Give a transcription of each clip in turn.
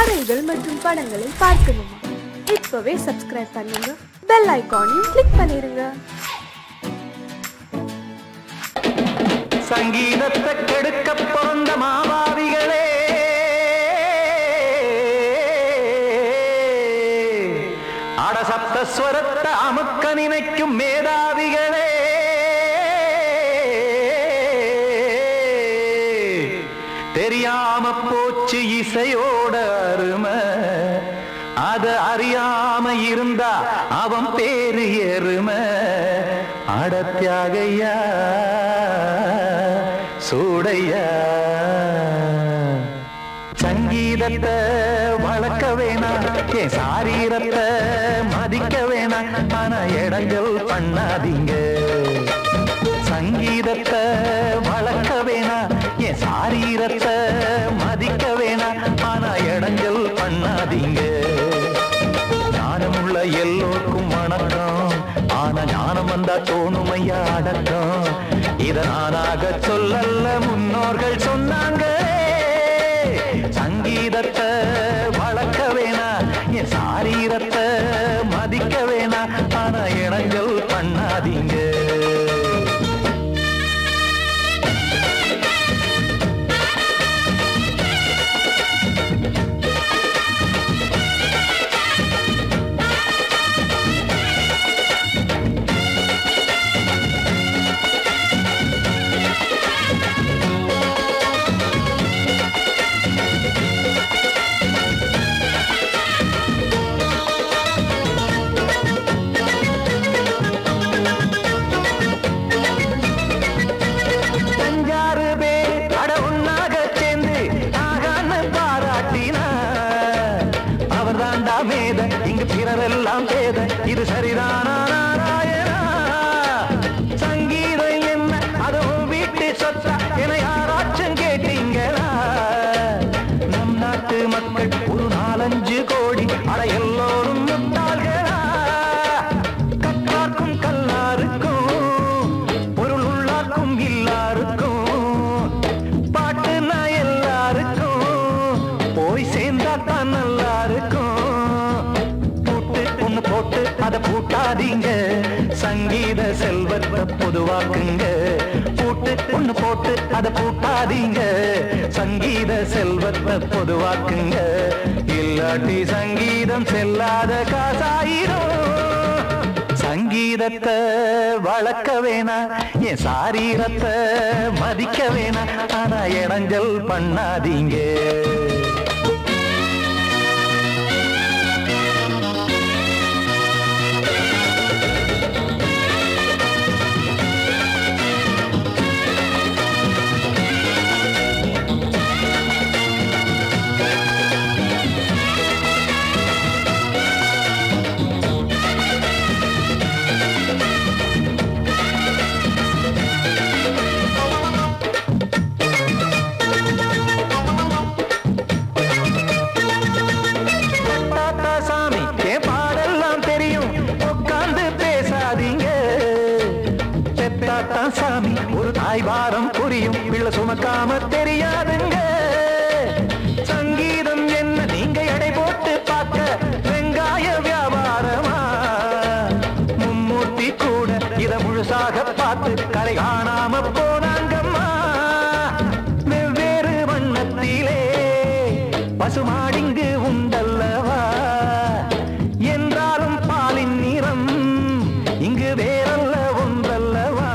கதைகள் மற்றும் படங்களை பார்க்கணுமா? இப்பவே சப்ஸ்கிரைப் பண்ணுங்க, பெல் ஐகானையும் கிளிக் பண்ணிருங்க. சங்கீதத்தை கெடுக்க பிறந்த மாபாவிகளே, அடசப்தஸ்வரத்தை அமுக்க நினைக்கும் மேதாவிகளே, தெரியாம போச்சு இசையோட அருமை, அத அறியாம இருந்தா அவன் பேரு எருமை. அடத்தியாகையா சூடையா, சங்கீதத்தை வளர்க்க வேணாம், என் சாரீரத்தை மதிக்க வேணாம், ஆனா இடங்கள் பண்ணாதீங்க. சங்கீதத்தை வளர்க்க வேணாம், என் சாரீரத்தை மதிக்க வேணாம், ஆனா இடங்கள் பண்ணாதீங்க. ஞானமுள்ள எல்லோருக்கும் வணக்கம், ஆனா ஞானம் வந்தா தோணுமையா அடக்கம். இத நானாக சொல்லல்ல, முன்னோர்கள் சொன்னாங்க. சங்கீதத்தை வளர்க்க வேணா, என் சாரீரத்தை மதிக்க வேணா, ஆனா இடங்கள் பண்ணாதீங்க. இங்கு பிறரெல்லாம் பேத, இது சரிதானா நாராயணா? சங்கீதம் என்ன அதுவும் வீட்டு சொத்தா என யாராச்சும் கேட்டீங்களா? நம் நாட்டு மக்கள் ஒரு 4-5 கோடி, அட எல்லோரும் முட்டாள்களா? கற்றார்க்கும் கல்லாருக்கும் பொருள் உள்ளார்க்கும் இல்லாருக்கும், பாட்டுனா எல்லாருக்கும் போய் சேர்ந்தாத்தான் நல்லா இருக்கும். போட்டு அதை பூட்டாதீங்க, சங்கீத செல்வத்தை பொதுவாக்குங்க. பூட்டு ஒண்ணு போட்டு அதை பூட்டாதீங்க, சங்கீத செல்வத்தை பொதுவாக்குங்க. இல்லாட்டி சங்கீதம் செல்லாத காசாயிரும். சங்கீதத்தை வளர்க்க வேணா, என் சாரீரத்தை மதிக்க வேணா, ஆனா இடைஞ்சல் பண்ணாதீங்க. சாமி ஒரு தாய் வாரம் புரியும், பிள்ளை சுமக்காம தெரியாதுங்க. சங்கீதம் என்ன நீங்க எடை போட்டு பார்க்க வெங்காய வியாபாரமா? மும்மூர்த்தி கூட இத முழுசாக பார்த்து கரை காணாம போனாங்கம்மா. வெவ்வேறு வண்ணத்திலே பசுமாடிங்கு உண்டல்லவா, என்றாலும் பாலின் நிறம் இங்கு வேறல்ல ஒன்றல்லவா.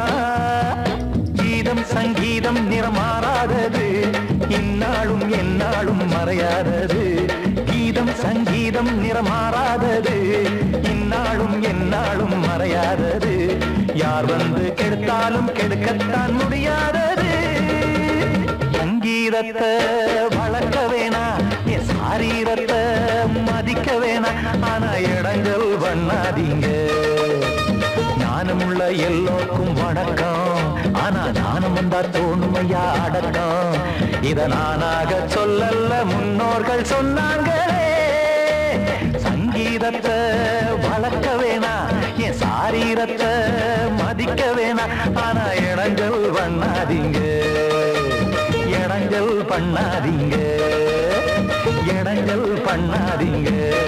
சங்கீதம் நிறமாறாதது, இந்நாளும் எந்நாளும் மறையாதது. கீதம் சங்கீதம் நிறமாறாதது, இந்நாளும் எந்நாளும் மறையாதது. யார் வந்து கெடுத்தாலும் கெடுக்கத்தான் முடியாதது. சங்கீதத்தை வளர்க்க வேணா, என் சாரீரத்தை மதிக்க வேணா, ஆனா இடங்கள் பண்ணாதீங்க. ஞானமுள்ள எல்லோருக்கும் வணக்கம், ஆனா ஞானம் வந்தா தோணுமையா அடக்கம். இத நானாக சொல்லல்ல, முன்னோர்கள் சொன்னாங்களே. சங்கீதத்தை வளர்க்க வேணா, என் சாரீரத்தை மதிக்க வேணா, ஆனா இடங்கள் பண்ணாதீங்க. இடைஞ்சல் பண்ணாதீங்க, இடைஞ்சல் பண்ணாதீங்க.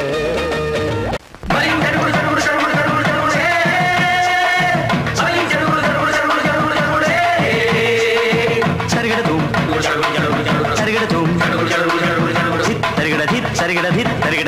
சரிகிடதும் சரிகிடதும் சரிகிட சரிகிட சரிகிட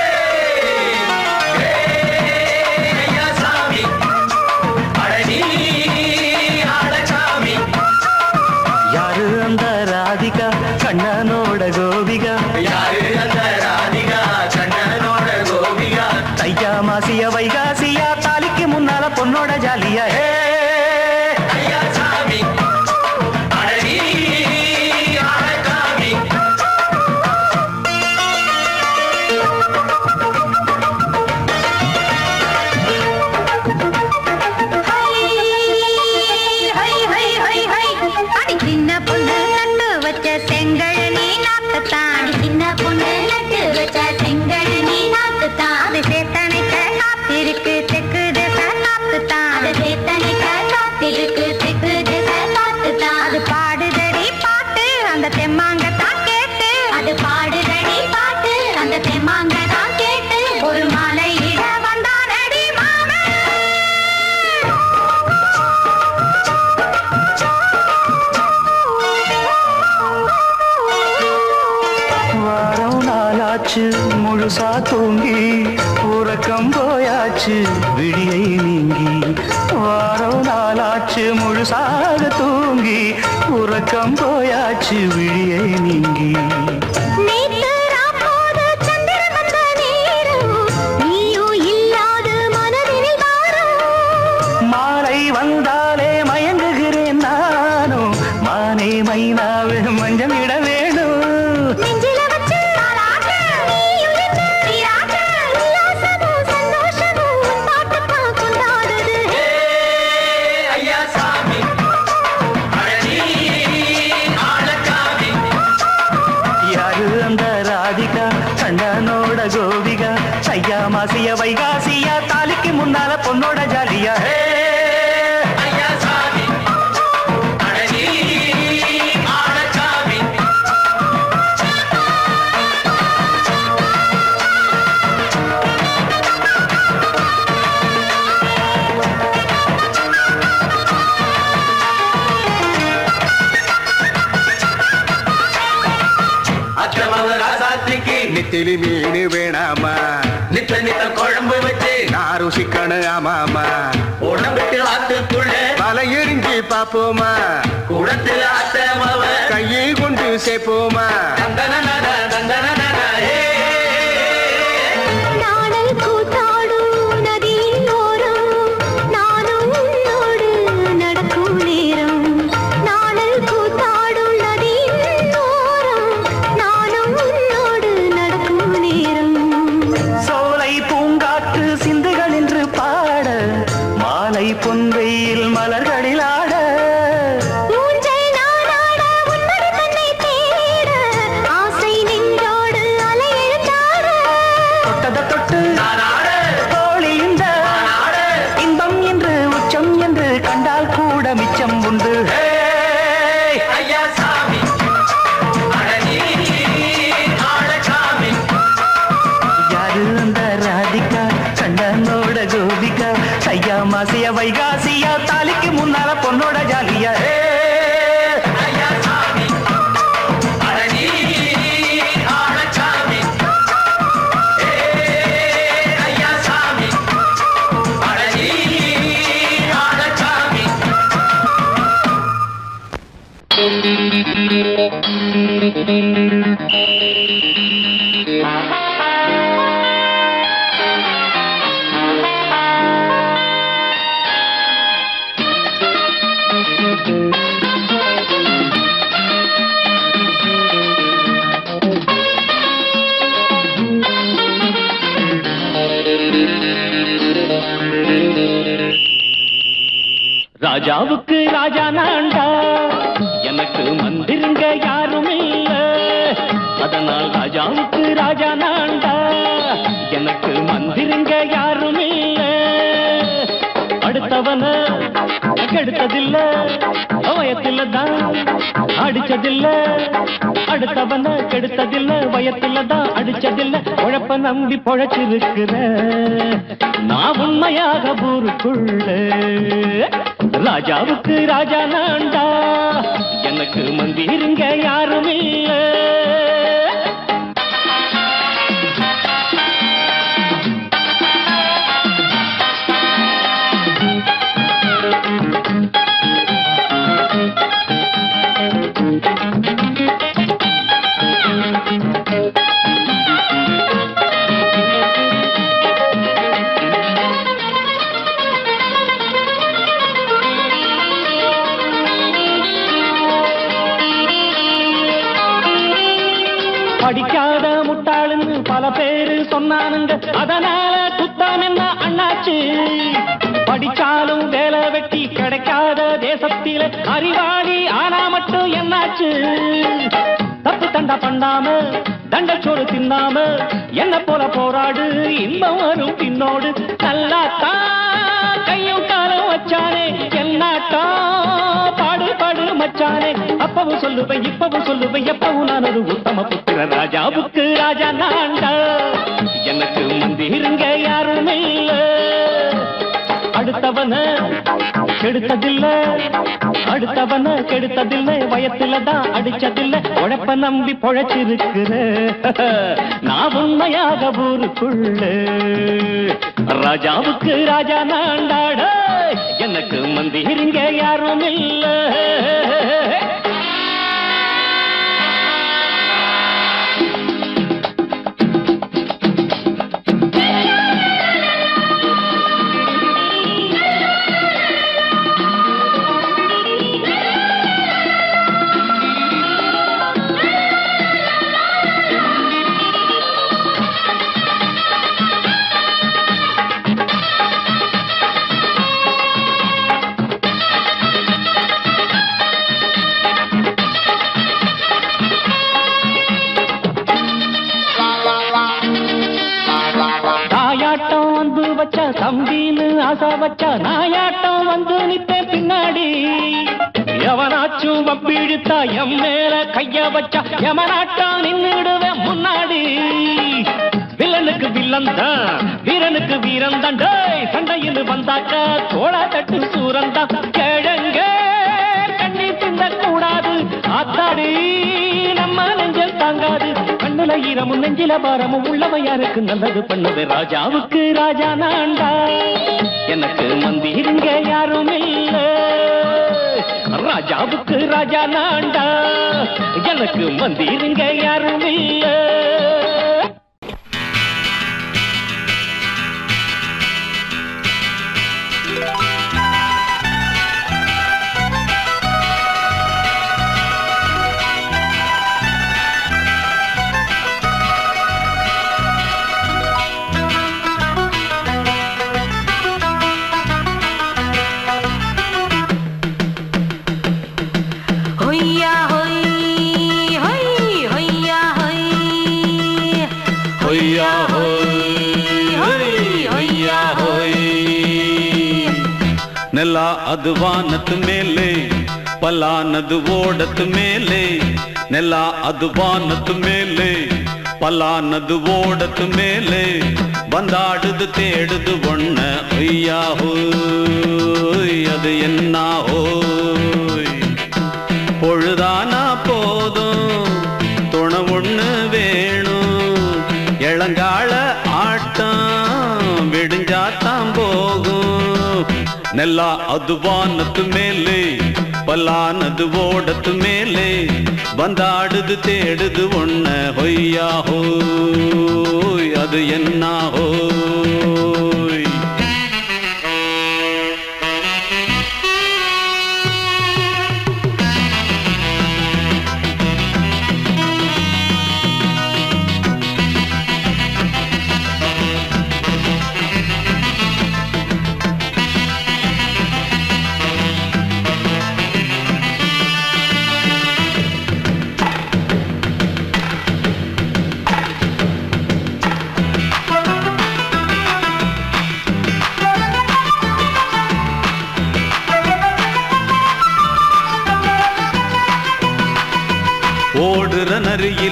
யாரு அந்த ராதிகா கண்ணனோட கோபிகா, யாரு அந்த ராதிகா கண்ணனோட கோபிகா, தையா மாசிய வைகாசியா தாலிக்கு முன்னால பொண்ணோட ஜாலியா. முழுசா தூங்கி உறக்கம் போயாச்சு விடியை நீங்கி, வாரம் நாளாச்சு முழுசாக தூங்கி உறக்கம் போயாச்சு விடியை நீங்கி. மாலை வந்தாலே மயங்குகிறேன் நானும், மானே மைனாவே மஞ்சள் இட வேணும். கண்ணனோட கோபிகா தையா மாசிய வைகாசியா தாலிக்கு முன்னால பொண்ணோட ஜாலியா. நெத்திலி மீன் வேணாமா, நித்த நித்த குழம்பு வச்சு நான் ருசிக்கணும் ஆமாமா, உடம்புக்கு ஆத்துக்குள்ள பல எரிஞ்சு பாப்போமா, குடத்துல ஆத்தமாவ கையை கொண்டு சேர்ப்போமா. பொன்வெயில் மலர்களில் ஆட தொட்டத தொட்டு தோழி இந்த இன்பம் என்று உச்சம் என்று கண்டால் கூட மிச்சம் உண்டு. யாரு அந்த ராதிகா கண்ணனோட கோபிகா தையா மாசிய வைகாசியா தாலிக்கு முன்னால பொண்ணோட ஜாலியா. ராஜாவுக்கு ராஜா நான்டா, எனக்கு மந்திருங்க யாரும் இல்ல, அதனால் ராஜாவுக்கு ராஜா நான்டா, எனக்கு மந்திருங்க யாரும் இல்ல. அடுத்தவன கெடுத்ததில்ல, வயத்துல தான் அடிச்சதில்ல, அடுத்தவன கெடுத்ததில்ல, வயத்துல தான் அடிச்சதில்ல, உழைப்ப நம்பி பொழைச்சிருக்கிற நான் உண்மையாக ஊருக்குள்ள ராஜாவுக்கு ராஜா நான்டா, எனக்கு மந்திருங்க யாரும் இல்ல. படிக்காத முட்டாளுன்னு பல பேரு சொன்னானுங்க, அதனால குத்தம் என்ன அண்ணாச்சு? படிச்சாலும் வேலை வெட்டி கிடைக்காத தேசத்தில அறிவாளி ஆனா மட்டும் என்னாச்சு? தப்பு தண்டா பண்ணாம தண்டச்சோறு தின்னாம என்ன போல போராடு, இன்பம் வரும் பின்னோடு. நல்லாத்தான் கையும் காலம் வச்சானே, என்னாட்டா பாடு பாடு மச்சானே. அப்பவும் சொல்லுவேன் இப்பவும் சொல்லுவேன், எப்பவும் நான் ஒரு உத்தம புத்திர ராஜாவுக்கு ராஜா நான்டா, எனக்கு மந்திருங்க யாரும் இல்ல. அடுத்தவன கெடுத்ததில்ல, அடுத்தவன கெடுத்ததில்லை, வயத்துல தான் அடிச்சதில்லை, உழைப்ப நம்பி பொழைச்சிருக்கிற நான் உண்மையாக ஊருக்குள்ள ராஜாவுக்கு ராஜா நான்டாட, எனக்கு மந்திருங்க யாரும் இல்ல. தம்பின்னு ஆசா வச்சா நாயாட்டம் வந்து நிப்பேன் பின்னாடி, எவனாச்சும் வப்பிழுத்தா எம் மேல கைய வச்சா எவனாட்டம் நின்னுடுவேன் முன்னாடி. வில்லனுக்கு வில்லன் தான், வீரனுக்கு வீரன் தான், சண்டையில் வந்தாக்கா தோளா தட்டு சூரன் தான். கிழங்க கண்ணி திந்த கூடாது, ஆத்தாடி நம்ம நெஞ்சல் தாங்காது, கண்ணுல ஈரமும் நெஞ்சில பாரமும் உள்ளவ யாருக்கு நல்லது பண்ணது ராஜாவுக்கு ராஜா நான்டா, எனக்கு மந்திருங்க யாரும் இல்ல. ராஜாவுக்கு ராஜா நான்டா, எனக்கு மந்திருங்க யாரும் இல்ல. ನೆಲ ಅದು ವಾನದ ಮೇಲೆ, ಪಲಾನದು ಓಡದ ಮೇಲೆ. ನೆಲ ಅದು ವಾನದ ಮೇಲೆ, ಪಲಾನದು ಓಡದ ಮೇಲೆ. ಬಂದಾಡುದು தேடுது ஒண்ண ஐயா ஹோய், அது என்ன ஹோய்? பொழுதானா போதும் துணை ஒண்ணு வேணும், இளங்கால ஆட்டம் விடிஞ்சாத்தான் போகும். ನೆಲ ಅದು ವಾನದ ಮೇಲೆ, ಪಲಾನದು ಓಡದ ಮೇಲೆ. ಬಂದಾಡುದು தேடுது ஒண்ண ಹೊಯ್ಯಾ ஹோய், அது என்ன ஹோய்?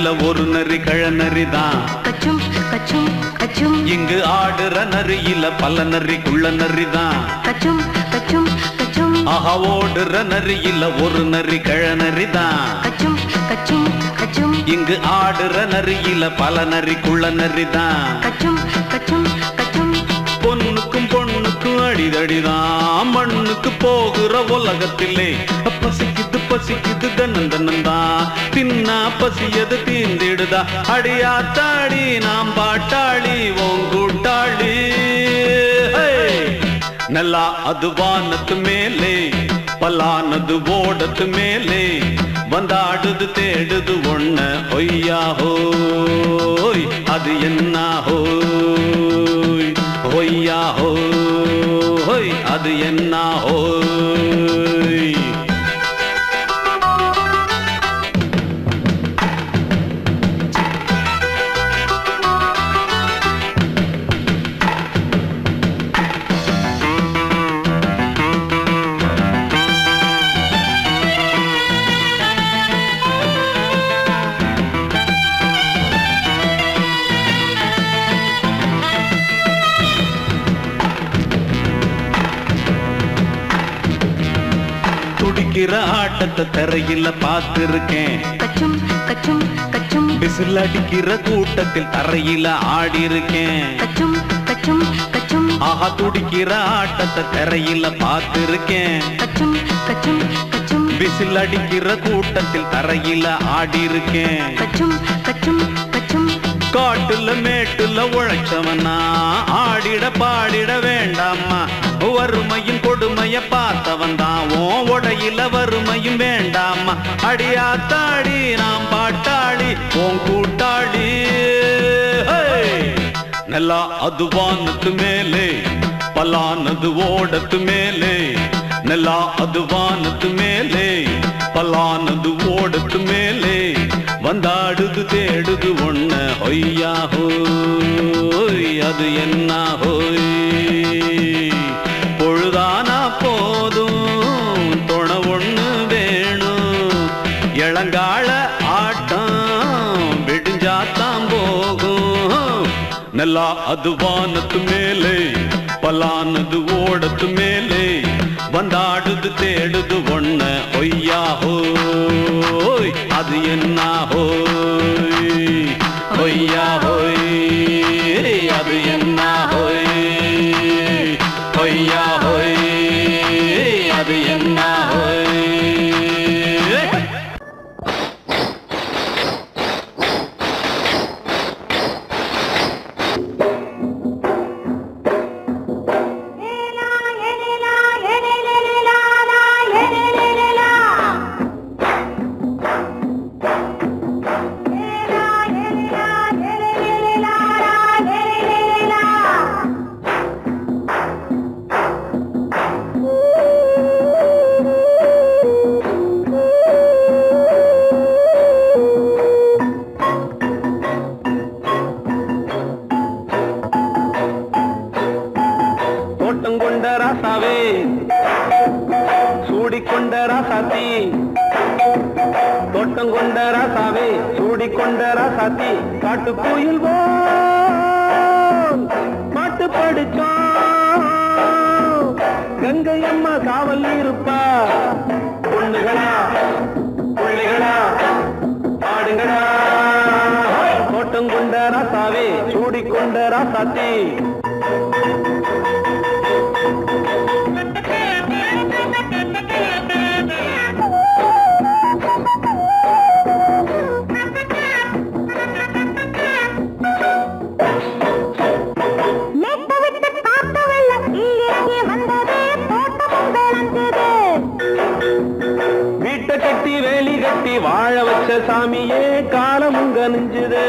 இல்ல ஒரு நரி கழநரிதான். கச்சும் கச்சும் கச்சும் இங்கு ஆடுற நரி இல்ல பல நரி குள்ள நரிதான். கச்சும் கச்சும் கச்சும் ஆஹா ஓடுற நரி இல்ல ஒரு நரி கழநரிதான். கச்சும் கச்சும் கச்சும் இங்கு ஆடுற நரி இல்ல பல நரி குள்ள நரிதான். கச்சும் கச்சும் கச்சும் பொண்ணுக்கும் பொண்ணுக்கும் அடிதடிதான். மண்ணுக்கு போகிற உலகத்திலே பசிக்குது பசிக்குது தன்னன் தன்னந்தான். தின்னா பசியது தீந்திடுதா. அடியாத்தாடி நாம் பாட்டாளி ஓங்கூட்டாளி. நல்லா அது வானத்து மேலே பல்லானது ஓடத்து மேலே வந்தாடுது தேடுது ஒண்ண ஒய்யா ஹோய் அது என்ன ஹோய் ஒய்யா ஹோய் அது என்ன ஹோய். துடிக்கிற ஆட்டத்தை தரையில பார்த்திருக்கேன். கச்சும் கச்சும் கச்சும் விசில் அடிக்கிற கூட்டத்தில் தரையில ஆடி இருக்கேன். கச்சும் கச்சும் கச்சும் ஆஹா துடிக்கிற ஆட்டத்தை தரையில பார்த்திருக்கேன். கச்சும் கச்சும் கச்சும் விசில் அடிக்கிற கூட்டத்தில் தரையில ஆடி இருக்கேன். கச்சும் கச்சும் கச்சும் காட்டுல மேட்டுல உழைச்சவனா ஆடிட பாடிட வேண்டாமா. வறுமையும் கொடுமைய பார்த்தவன் தான் உன் உடையில வறுமையும் வேண்டாமா. அடியாத்தாடி நாம் பாட்டாளி உன் கூட்டாளி. நல்லா அது வானத்து மேலே பல்லானது ஓடத்து மேலே. நல்லா அது வானத்து மேலே பல்லானது ஓடத்து மேலே வந்தாடுது தேடுது ஒண்ண ஒய்யா ஹோய் அது என்ன ஹோய். பொழுதானா போதும் துணை ஒண்ணு வேணும். இளங்கால ஆட்டம் விடிஞ்சாத்தான் போகும். நல்லா அது வானத்து மேலே பல்லானது ஓடத்து மேலே வந்தாடுது தேடுது ஒண்ண ஒய்யா ஹோய் அது என்ன ஹோய் ஒய்யா ஹோய் அது என்ன ஹோய் ஒய்யா ஹோய் அது என்ன ஹோய். சூடிக்கொண்ட ராசாத்தி தோட்டம் கொண்ட ராசாவே சூடிக்கொண்ட ராசாத்தி காட்டு கோயில் பாட்டு படிச்சோம். கங்கை அம்மா காவல் இருப்பா. பொண்ணுகளா பிள்ளைகளா ஆடுங்களா. தோட்டம் கொண்ட ராசாவே சூடிக்கொண்ட ராசாத்தி. வீட்டை கட்டி வேலி கட்டி வாழ வச்ச சாமியே காலம் உங்க நெஞ்சுது.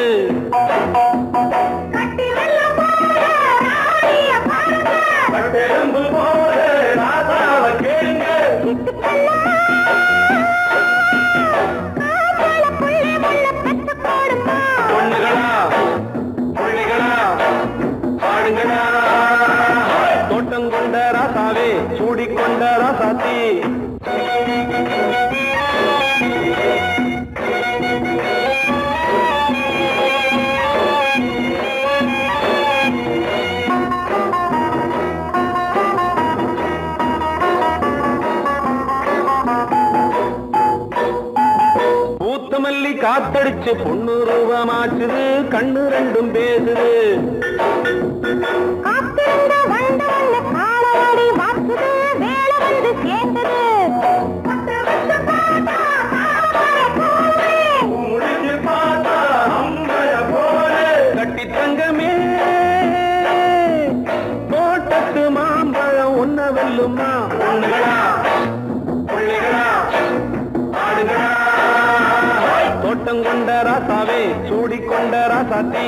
வச்சு பொண்ணு ரூபமாச்சுது கண்ணு ரெண்டும் பேசுது காத்திருந்த வண்டு வந்து காலவாடி வாக்குது வேலை வந்து சேர்ந்தது கட்டி தங்கமே தோட்டத்து மாம்பழம் ஒன்ன வெல்லுமா பொண்ணுகளா பிள்ளைகளா ஆடுகளா தோட்டம் கொண்ட ராசாவே சூடிக்கொண்ட ராசாத்தி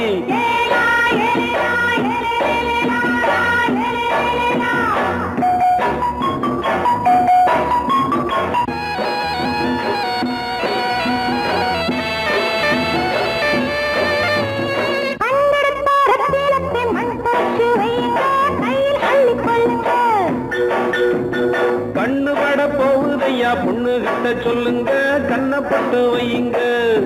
கண்ணு பட போகுதையா பொண்ணு கிட்ட சொல்லுங்க கண்ணப்பட்டு வையுங்க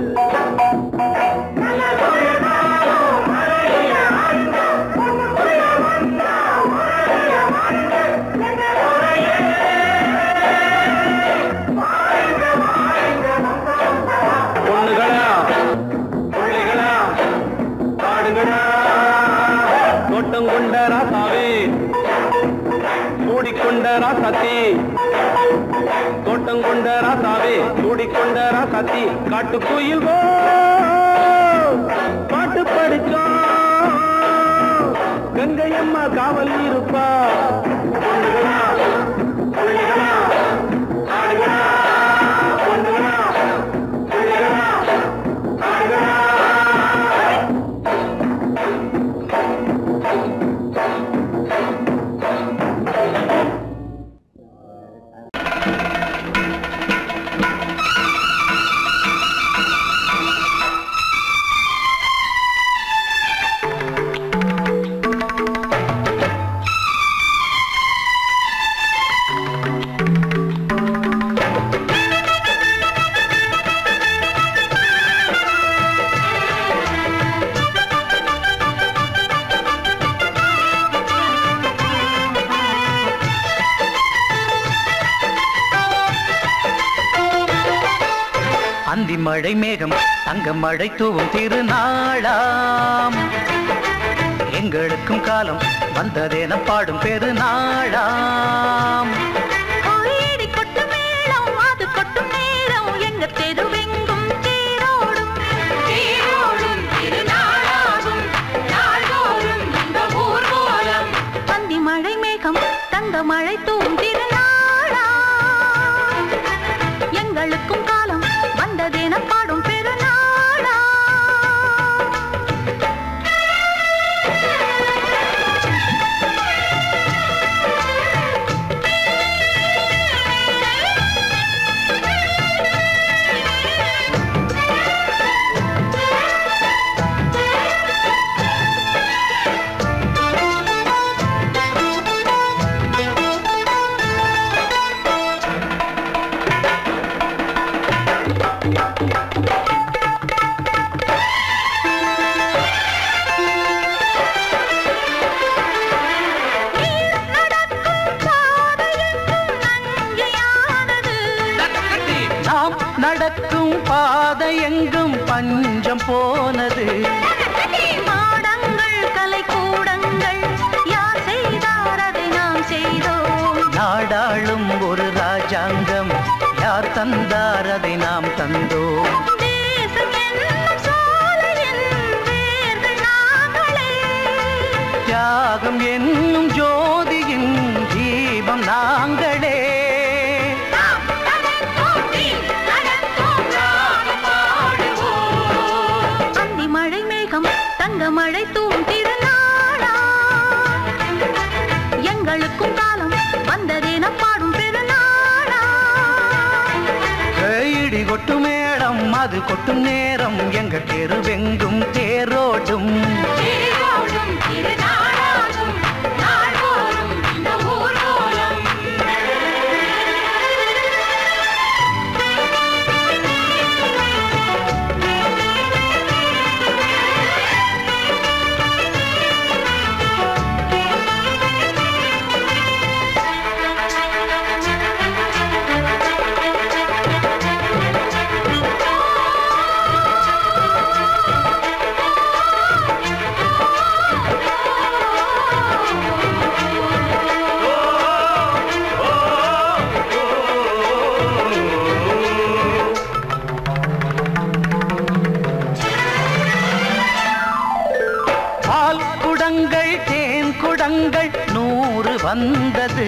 பொண்ணுகளா பிள்ளைகளா ஆடுகளா தோட்டம் கொண்ட ராசாவே சூடிக்கொண்ட ராசாத்தி தோட்டம் கொண்ட ராசாவே சூடிக்கொண்ட ராசாத்தி காட்டுக்குயில் பாட்டு படிச்சோம் கங்கையம்மா காவல் இருப்பா பொண்ணுகளா பிள்ளைகளா ஆடுகளா பொண்ணுகளா பிள்ளைகளா ஆடுகளா அந்தி மழை மேகம் தங்க மழை தூவும் திருநாளாம் எங்களுக்கும் காலம் வந்ததென பாடும் பெருநாளாம் கோயிடி கொட்டு மேளம் அது கொட்டும் நேரம் எங்க தெருவெங்கும் தேரோடும் தேரோடும் திருநாளாகும் நாள்தோறும் இந்த ஊர்வலம் பந்தி மழை மேகம் தங்க மழை தூவும் திருநாளா எங்களுக்கும் காலம் வந்ததென பாடும் பெருநாளா நடக்கும் பாதை எங்கும் பஞ்சம் போனது மாடங்கள் கலை கூடங்கள் யார் செய்தார் அதை நாம் செய்தோம் நாடாளும் ஒரு ராஜாங்கம் யார் தந்தார் அதை நாம் தந்தோம் தேசம் என்னும் சோலையின் வேர்கள் நாங்களே தியாகம் என்னும் ஜோதியின் தீபம் நாங்களே அந்தி மழை மேகம் தங்க மழை தூவும் திருநாளா எங்களுக்கும் காலம் வந்ததென பாடும் பெருநாளா இடி கொட்டு மேளம் அது கொட்டும் நேரம் எங்க தெருவெங்கும் தேரோடும் தேரோடும் திருநாளாகும் நாள்தோறும் இந்த ஊர்வலம் பால் குடங்கள் தேன் குடங்கள் 100 வந்தது.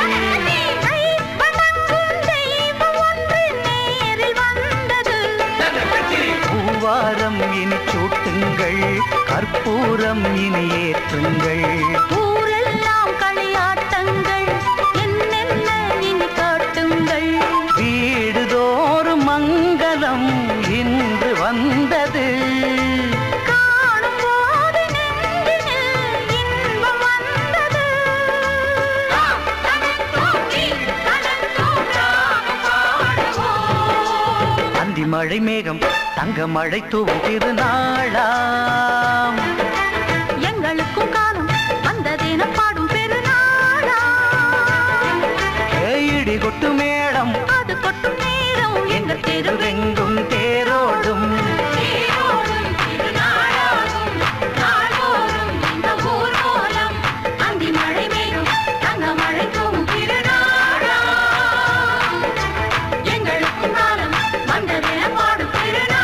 பூவாரம் இனி சூட்டுங்கள், கற்பூரம் இனி ஏற்றுங்கள். ஊரெல்லாம் களியாட்டங்கள், என்னென்ன இனி காட்டுங்கள். வீடுதோறும் மங்களம் இன்று வந்தது. காணும் போது நெஞ்சினில் இன்பம் வந்தது. அந்தி மழை மேகம் தங்க மழை தூவும் திருநாளாம். எங்களுக்கும் காலம் வந்ததென பாடும் பெருநாளாம். இடி கொட்டு மேளம் அது கொட்டும் நேரம் எங்கள் தெருவெங்கும் தேரோடும். திருநாளாகும் நாள்தோறும் இந்த ஊர் கோலம். அந்தி மழை மேகம் தங்க மழை தூவும் திருநாளாம். எங்களுக்கும் காலம் வந்ததென பாடும் திருநாளாம்.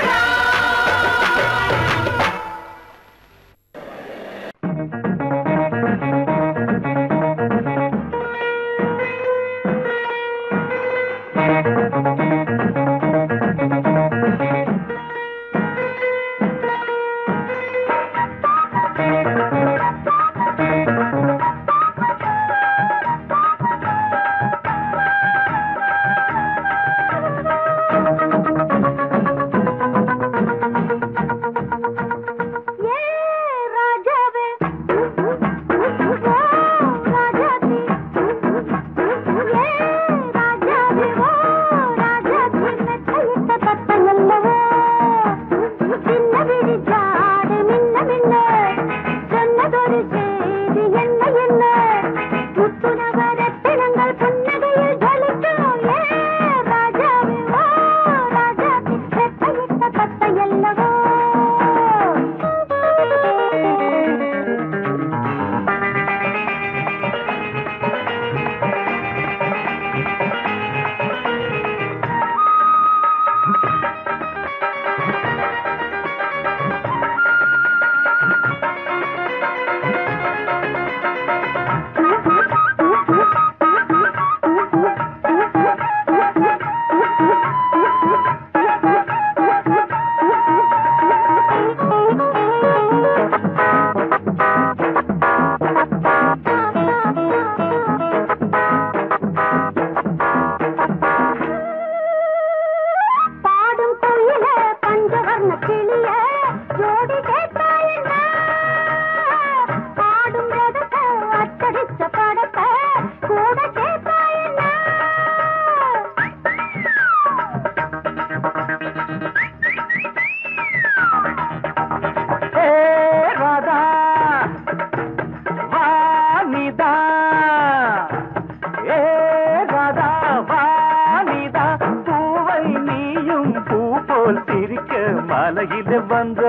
மாலையில வந்த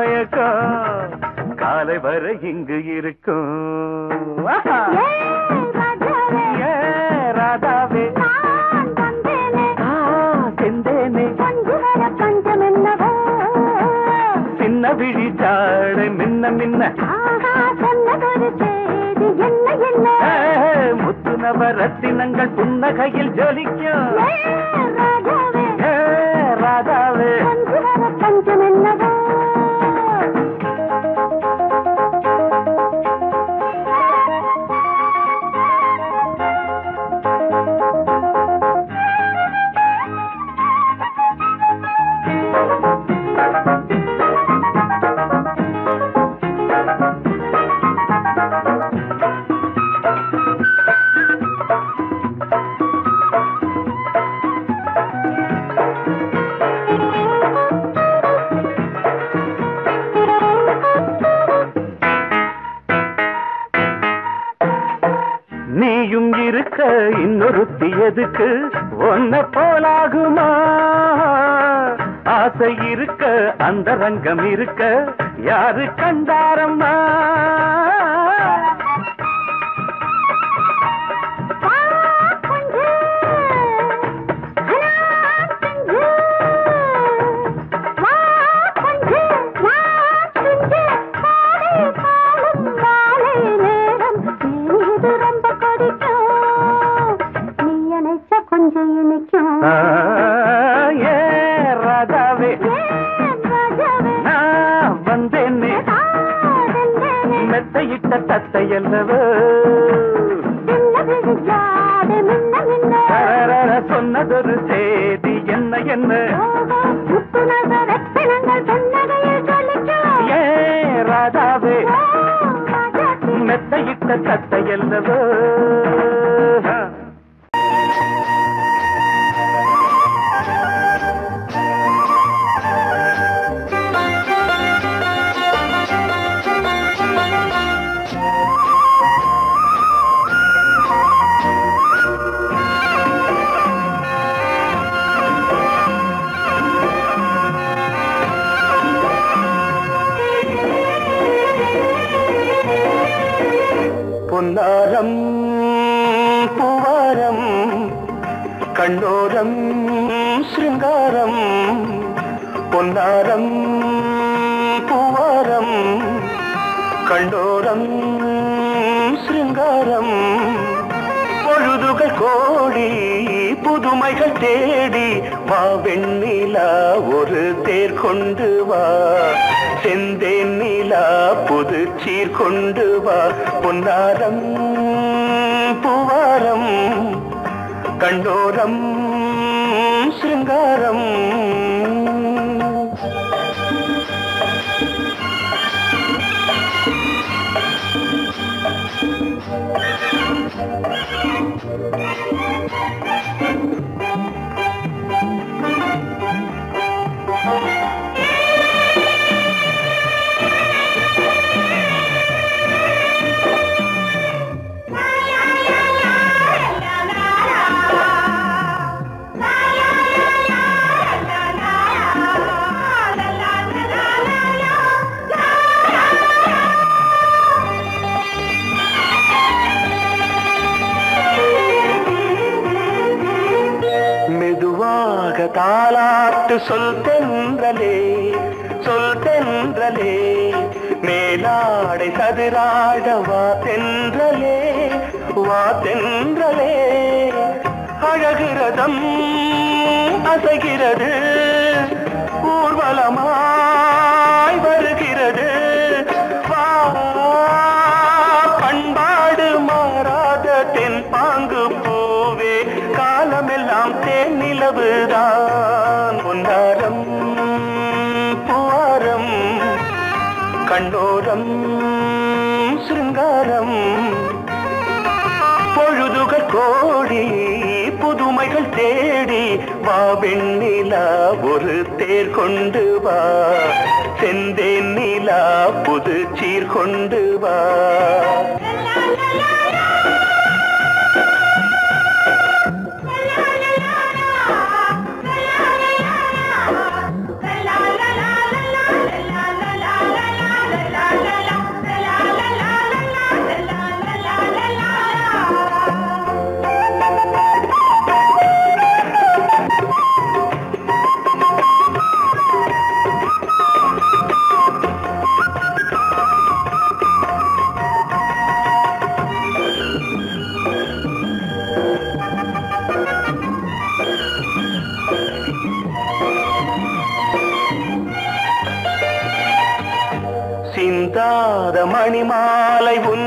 மயக்கம் காலை வரை இங்கு இருக்கும். ராதாவே செந்தேனே சின்ன விழி சாடை மின்ன மின்ன முத்து நவரத்தினங்கள் புன்னகையில் ஜொலிக்கும். ராதாவே பஞ்சம் என்னவோ நீயும் இருக்க இன்னொருத்தி எதுக்கு ஒன்ன போலாகுமா? ஆசை இருக்க அந்த ரங்கம் இருக்க யாரு கண்டாரம்மா? மெத்தையிட்ட தத்தை அல்லவோ சொன்னதொரு செய்தி என்ன என்ன ஏ ராதாவே மெத்தையிட்ட தத்தை அல்லவோ பொன்னாரம் பூவாரம் கண்ணோரம் சிருங்காரம் பொன்னாரம் பூவாரம் கண்ணோரம் சிருங்காரம் பொழுதுகள் கோடி புதுமைகள் தேடி வா வெண்ணிலா ஒரு தேர் கொண்டு வா செந்தேன் நிலா புது சீர் கொண்டு வா பொன்னாரம் பூவாரம் கண்ணோரம் சிருங்காரம் தாலாட்டு சொல் தென்றலே மேலாடை சதுராட வா தென்றலே அழகிறதம் அசைகிறது ஊர்வலமாய் வருகிறது வா பண்பாடு மாறாத தென் பாங்கு பூவே காலமெல்லாம் தேன் நிலவுதான் பொன்னாரம் பூவாரம் கண்ணோரம் சிருங்காரம் பொழுதுகள் கோடி புதுமைகள் தேடி வா வெண்ணிலா ஒரு தேர் கொண்டு வா செந்தேன் நிலா புது சீர் கொண்டு வா சிந்தாத மணிமாலை உன்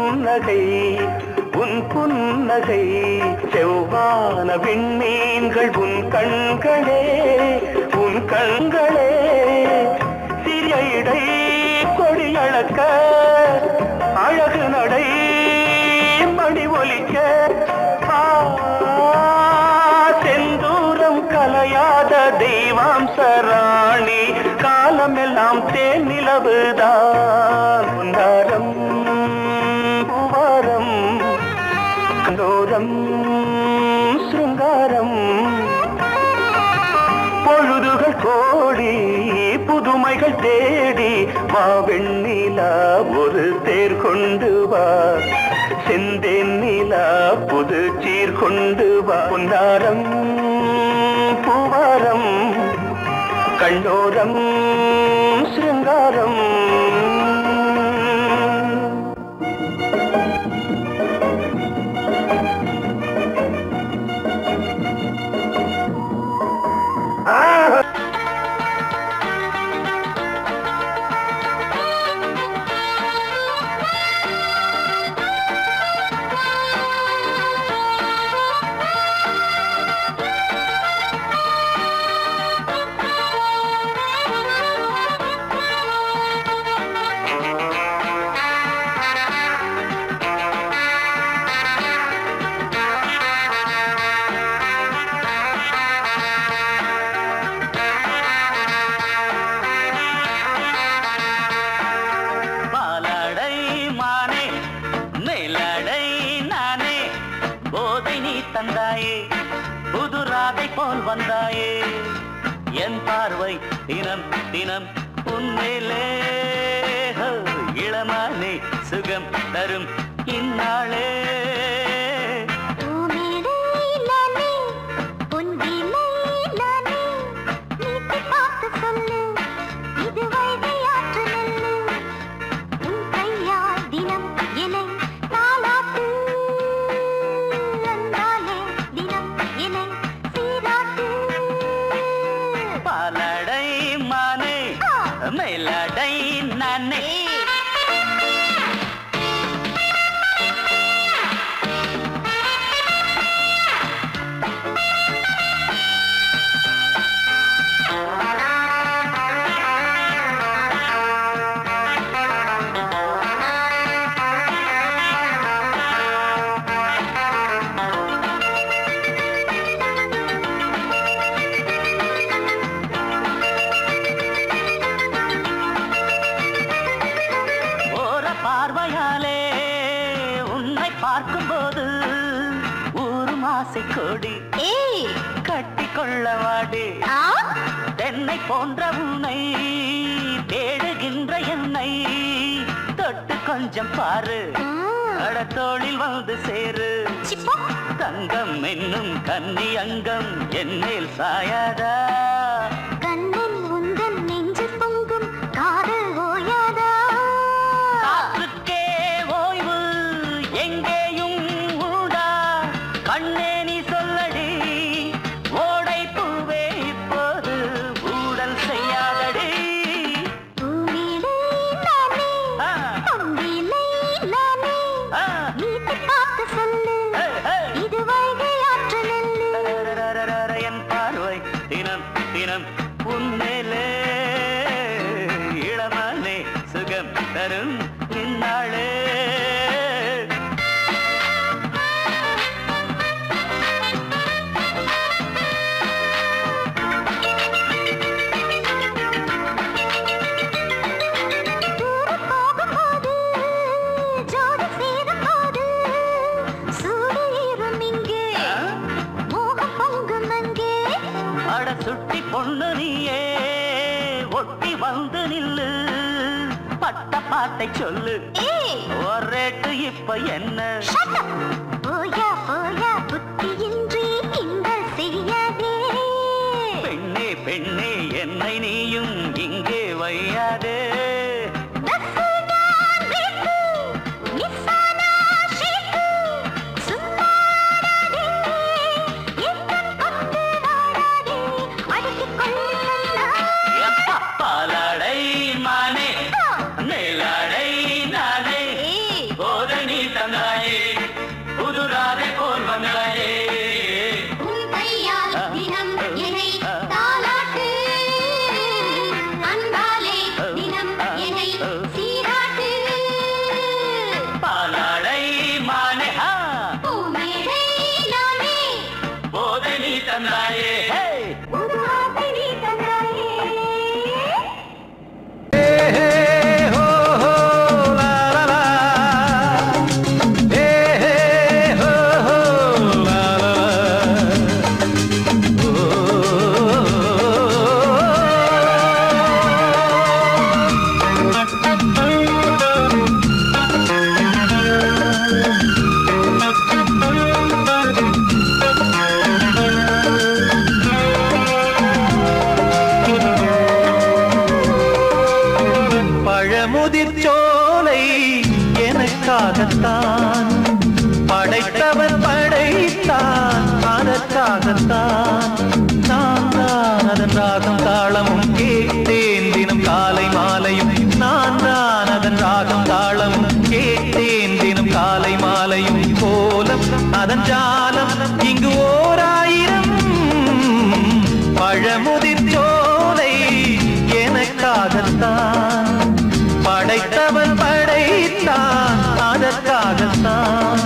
புன்னகை செவ்வான விண்மீன்கள் உன் கண்களே சிறிய இடை கொடியளக்க அழகு நடை மணி ஒலிக்க செந்தூரம் கலையாத தெய்வாம்சராணி காலமெல்லாம் தேன் நிலவுதான் பொன்னாரம் பூவாரம் கண்ணோரம் சிருங்காரம் பொழுதுகள் கோடி புதுமைகள் தேடி வா வெண்ணிலா ஒரு தேர் கொண்டு வா செந்தேன் நிலா புது சீர் கொண்டு வா பொன்னாரம் பூவாரம் கண்ணோரம் சிருங்காரம் போல் வந்தாயே என் பார்வை தினம் தினம் உன்மேலே இளமானே சுகம் தரும் இந்நாளே மேலடை நானே பார்வையாலே உன்னை பார்க்கும்போது ஊரு மாசை கொடி கட்டி கொள்ளவாடி தென்னை போன்ற உன்னை தேடுகின்ற என்னை தொட்டு கொஞ்சம் பாரு கடத்தோளில் வந்து சேரு தங்கம் என்னும் கன்னி அங்கம் என்னேல் சாயாதா கண்ணில் உந்தன் நெஞ்சு பொங்கும் காதல் ஓயாதா கண்ணே நீ சொல்லடி ஓடை பூவே இப்போது ஊடல் செய்யாதடி என் பார்வை தினம் தினம் உன்மேலே இளமானே சுகம் தரும் இந்நாளே சுட்டி பொண்ணு நீயே ஒட்டி வந்து நில்லு பட்ட பாட்டை சொல்லு ஒரேட்டு இப்ப என்ன போயா போயா புத்தியின்றி கிண்டல் செய்யாதே பெண்ணே பெண்ணே என்னை நீயும் இங்கே வையாதே பாலாடை மானே மேலாடை நானே போதனி தந்தாயே புதுராதை போல் வந்தாயே பாலாடை மானே போதனி தந்தாயே பழமுதிர்ச்சோலை எனக்காகத்தான் படைத்தவன் படைத்தான் அதற்காகத்தான் நான் தான் அதன் ராகம் தாளமும் கேட்டேன் தினம் காலை மாலையும் நான் தான் அதன் ராகம் தாளமும் கேட்டேன் தினம் காலை மாலையும் கோலம் அதன் ஜாலம் இங்கு ஓராயிரம் பழமுதிர்ச்சோலை எனக்காகத்தான் படைத்தவன் படைத்தான் அதற்காகத்தான்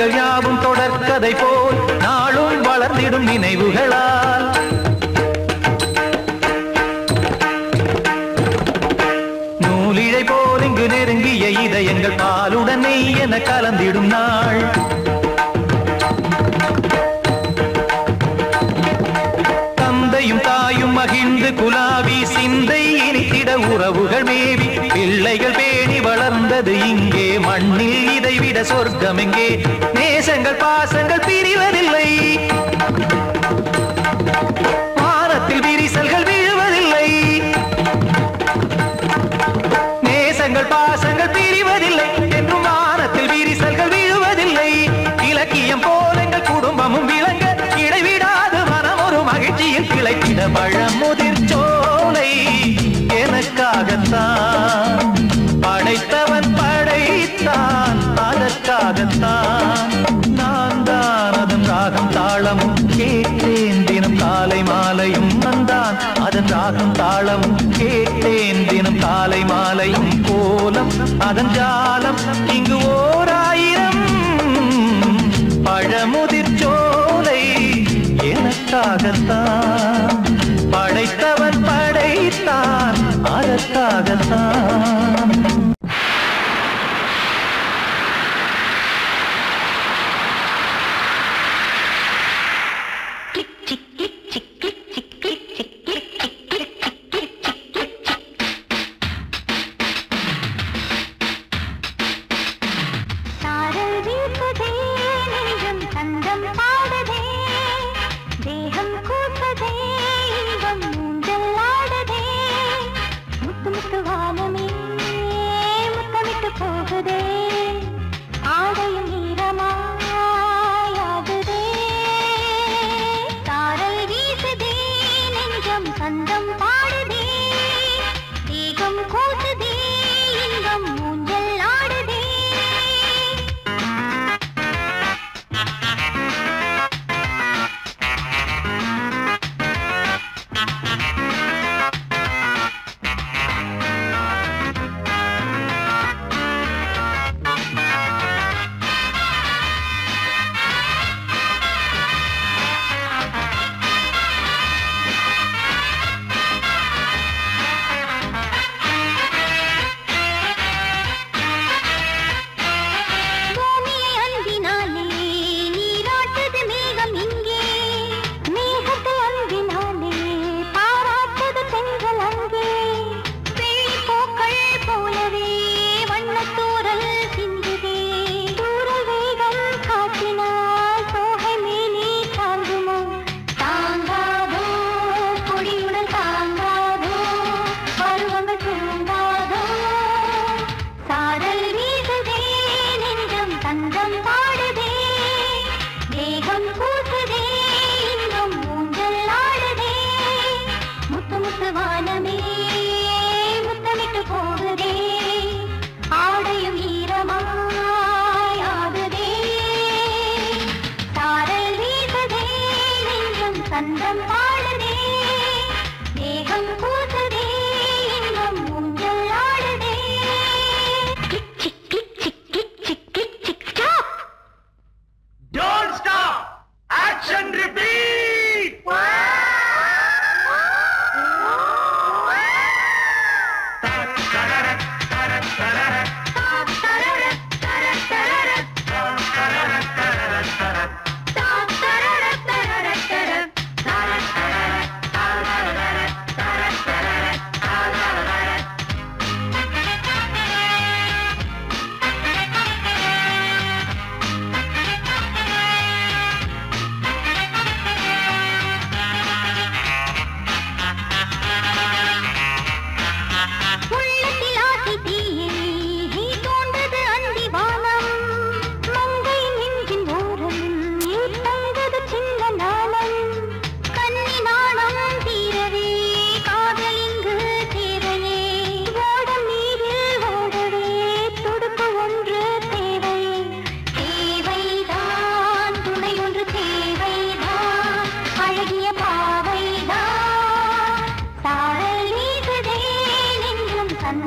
காலங்கள் யாவும் தொடர்கதை போல் நாளும் வளர்ந்திடும் நினைவுகளால் நூலிழை போல் இங்கு நெருங்கிய இதயங்கள் பாலுடன் நெய் என கலந்திடும் நாள் தந்தையும் தாயும் மகிழ்ந்து குலாவி சிந்தை இனித்திட உறவுகள் மேவி பிள்ளைகள் பேணி வளர்ந்தது இங்கே மண்ணில் இதைவிட சொர்க்கம் எங்கே நேசங்கள் பாசங்கள் பிரிவதில்லை வானத்தில் விரிசல்கள் விழுவதில்லை நேசங்கள் பாசங்கள் பிரிவதில்லை என்றும் வானத்தில் விரிசல்கள் விழுவதில்லை இலக்கியம் போல எங்கள் குடும்பமும் விளங்க இடைவிடாது மனம் ஒரு மகிழ்ச்சியில் கிளைத்திட பழமுதிர் சோலை எனக்காகத்தான் படைத்தவன் படைத்தான் அதற்காகத்தான் நான் தான் அதன் ராகம் தாளமும் கேட்டேன் தினம் காலை மாலையும் வந்தான் அதன் ராகம் தாளமும் கேட்டேன் தினம் காலை மாலையும் கோலம் அதன் ஜாலம் இங்கு ஓர் ஆயிரம் பழமுதிர் சோலை எனக்காகத்தான் படைத்தவன் படைத்தான் அதற்காகத்தான்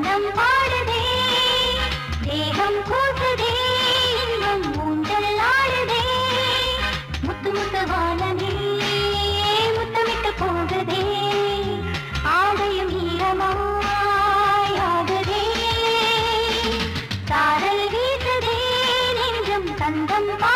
தேகம் கூசுதே இன்னும் ஊஞ்சல் ஆடுதே முத்துவானமே முத்தமிட்டு போகுதே ஆடையும் ஈரமாயாகுதே சாரல் வீசுதே நெஞ்சம் தந்தம்